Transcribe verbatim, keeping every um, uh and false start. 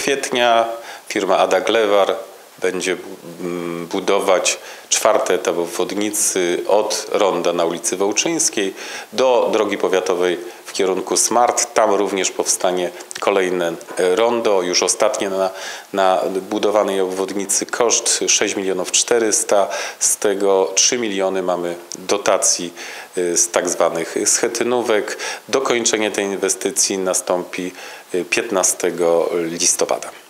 kwietnia firma Ada Glewar będzie budować czwarty etap obwodnicy od ronda na ulicy Wołczyńskiej do drogi powiatowej w kierunku Smart. Tam również powstanie kolejne rondo, już ostatnie na, na budowanej obwodnicy. Koszt sześć milionów czterysta, z tego trzy miliony mamy dotacji z tak zwanych schetynówek. Dokończenie tej inwestycji nastąpi piętnastego listopada.